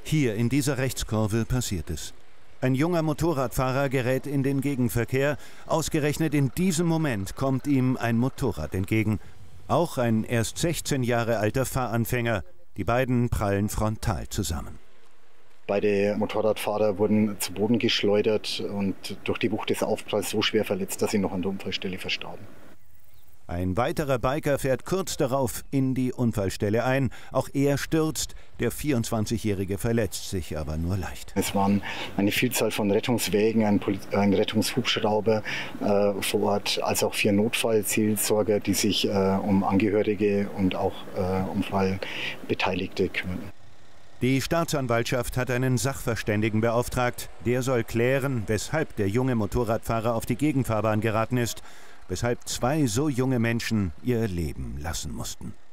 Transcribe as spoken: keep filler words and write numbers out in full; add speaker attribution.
Speaker 1: Hier in dieser Rechtskurve passiert es. Ein junger Motorradfahrer gerät in den Gegenverkehr. Ausgerechnet in diesem Moment kommt ihm ein Motorrad entgegen. Auch ein erst sechzehn Jahre alter Fahranfänger. Die beiden prallen frontal zusammen.
Speaker 2: Beide Motorradfahrer wurden zu Boden geschleudert und durch die Wucht des Aufpralls so schwer verletzt, dass sie noch an der Unfallstelle verstarben.
Speaker 1: Ein weiterer Biker fährt kurz darauf in die Unfallstelle ein. Auch er stürzt, der vierundzwanzigjährige verletzt sich aber nur leicht.
Speaker 2: Es waren eine Vielzahl von Rettungswägen, ein, ein Rettungshubschrauber äh, vor Ort, als auch vier Notfallseelsorger, die sich äh, um Angehörige und auch äh, Unfallbeteiligte kümmerten.
Speaker 1: Die Staatsanwaltschaft hat einen Sachverständigen beauftragt. Der soll klären, weshalb der junge Motorradfahrer auf die Gegenfahrbahn geraten ist, weshalb zwei so junge Menschen ihr Leben lassen mussten.